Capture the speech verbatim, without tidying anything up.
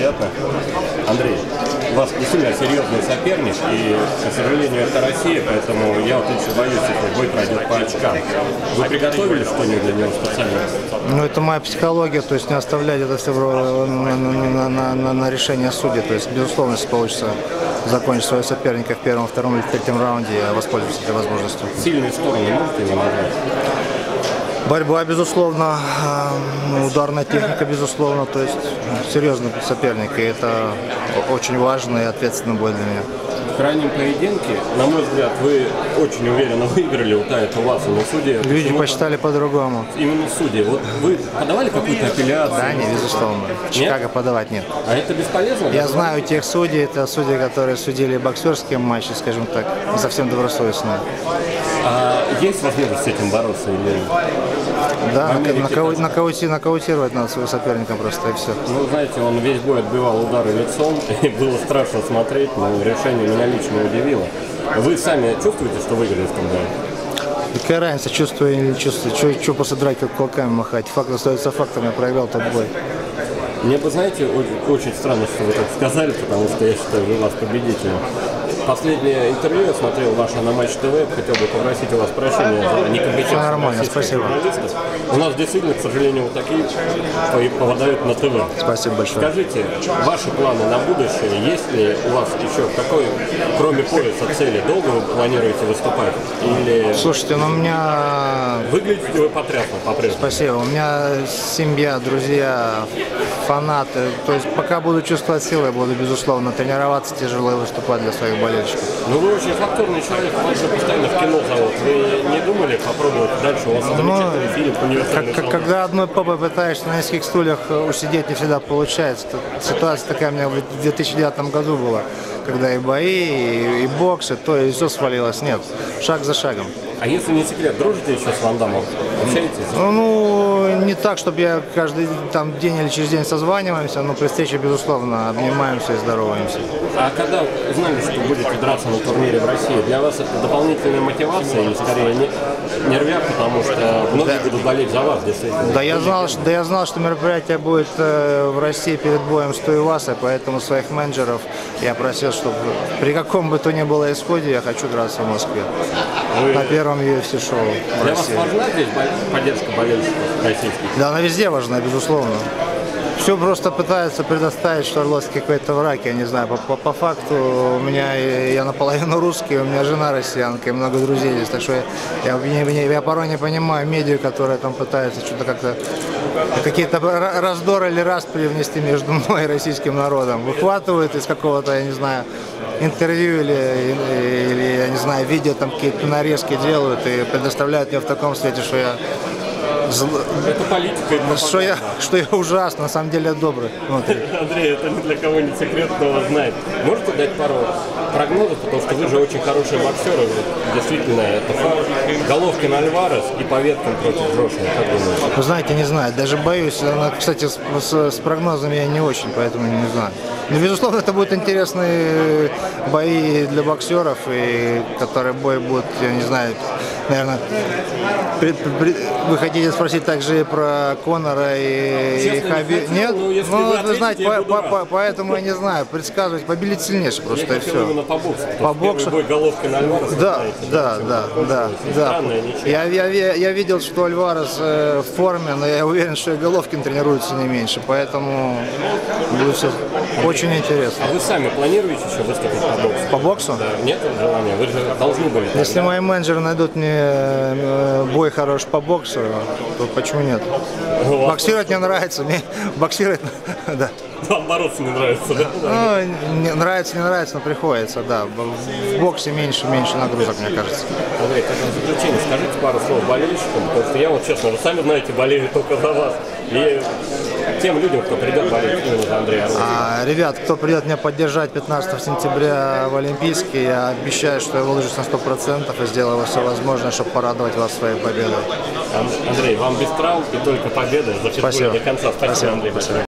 приятно. Андрей, у вас действительно серьезный соперник, и, к сожалению, это Россия, поэтому я вот лично боюсь, если бой пройдет по очкам. Вы приготовили что-нибудь для него специально? Ну, это моя психология, то есть не оставлять это все на, на, на, на, на решение судей. То есть, безусловно, если получится закончить своего соперника в первом, втором или третьем раунде, я воспользуюсь этой возможностью. Сильные стороны можете его назвать? Борьба, безусловно, ударная техника, безусловно, то есть серьезный соперник, и это очень важный и ответственный бой для меня. В крайнем поединке, на мой взгляд, вы очень уверенно выиграли у Тайта Уваса, но судьи... Люди посчитали по-другому. Именно судьи. Вот вы подавали какую-то апелляцию? Да, не, безусловно. В Чикаго подавать нет. А это бесполезно? Я знаю тех судей, это судьи, которые судили боксерские матчи, скажем так, не совсем добросовестные. А есть возможность с этим бороться или... Да, нокаути, нокаути, нокаутировать надо своего соперника просто, и все. Ну, знаете, он весь бой отбивал удары лицом, и было страшно смотреть, но решение меня лично удивило. Вы сами чувствуете, что выиграли в том бою? Какая разница, чувствую или не чувствую? Что, что после драки кулаками махать? Факт остается фактом, я проиграл тот бой. Мне бы, знаете, очень, очень странно, что вы так сказали, потому что я считаю, вы вас победителем. Последнее интервью я смотрел ваше на Матч ТВ, хотел бы попросить у вас прощения за некомпетентность. Нормально, спасибо. У нас действительно, к сожалению, вот такие попадают на ТВ. Спасибо большое. Скажите, ваши планы на будущее, есть ли у вас еще какой, кроме пояса, цели? Долго вы планируете выступать? Или... Слушайте, ну у меня... Выглядите вы потрясно, по-прежнему. Спасибо. У меня семья, друзья, фанаты. То есть пока буду чувствовать силы, я буду, безусловно, тренироваться тяжело и выступать для своих болельщиков. Ну вы очень фактурный человек, вас же постоянно в кино зовут. Вы не думали попробовать дальше? У вас замечательный ну, фильм «Универсальный как, солдат». Когда одной попой пытаешься на нескольких стульях усидеть, не всегда получается. Ситуация такая у меня в две тысячи девятом году была, когда и бои, и, и бокс, и то, и все свалилось. Нет, шаг за шагом. А если не секрет, дружите еще с Ван Дамом? Общаетесь? Ну, ну, не так, чтобы я каждый там, день или через день созваниваемся, но при встрече, безусловно, обнимаемся и здороваемся. А когда узнали, что будете драться на турнире в России, для вас это дополнительная мотивация или скорее не, нервяк, потому что многие да. будут болеть за вас, действительно? Да я знал, что, да я знал, что мероприятие будет э, в России перед боем с Туивасой, поэтому своих менеджеров я просил, чтобы при каком бы то ни было исходе я хочу драться в Москве. Вы... На первом ю эф си-шоу в Для России. вас важна здесь поддержка болельщиков российских? Да, она везде важна, безусловно. Все просто пытаются предоставить, что Орловский какой-то враг, я не знаю. По, по, по факту у меня, я наполовину русский, у меня жена россиянка и много друзей здесь. Так что я, я, я, я порой не понимаю медиа, которые там пытаются что-то как-то, какие-то раздоры или распри внести между мной и российским народом. Выхватывают из какого-то, я не знаю, интервью или, или, или я не знаю, видео, там какие-то нарезки делают и предоставляют мне в таком свете, что я... Это политика. Что я, что я ужасно, на самом деле я добрый внутри. Андрей, это ни для кого не секрет, кто вас знает. Можете дать пару прогнозов, потому что вы же очень хорошие боксеры. Действительно, это факт. Головкин Альварес и по веткам против Джошуа. Как думаете? Вы знаете, не знаю, даже боюсь. Кстати, с, с, с прогнозами я не очень, поэтому не знаю. Но, безусловно, это будут интересные бои для боксеров, и которые бой будут, я не знаю, наверное, пред, пред, вы хотите спросить также и про Конора и, и Хаби? Нет? Ну, ну вы, вы знаете, по, по, по, поэтому я не знаю, предсказывать, победить сильнейший просто, и все. По боксу. По боксу. Бой Головкин Альварес. Да, знаете, да, да, да, да. Я, я, я видел, что Альварес э, в форме, но я уверен, что и Головкин тренируется не меньше, поэтому будет все очень интересно. А вы сами планируете еще выступить по боксу? По боксу? Да, нет желания, вы же должны были. Если мои менеджеры найдут мне бой хороший по боксу, то почему нет? Боксировать мне нравится, мне боксировать, да. Вам бороться не нравится, да? Ну, не, нравится, не нравится, но приходится, да. В боксе меньше, меньше нагрузок, мне кажется. Андрей, как в заключение, скажите пару слов болельщикам, потому что я вот, честно, вы сами знаете, болею только за вас. И тем людям, кто придет болеть именно за Андрея Орлова. А, ребят, кто придет меня поддержать пятнадцатого сентября в Олимпийский, я обещаю, что я выложусь на сто процентов и сделаю все возможное, чтобы порадовать вас своей победой. Андрей, вам без травм и только победа. Зафиксируем до конца. Спасибо, Спасибо. Андрей. Спасибо.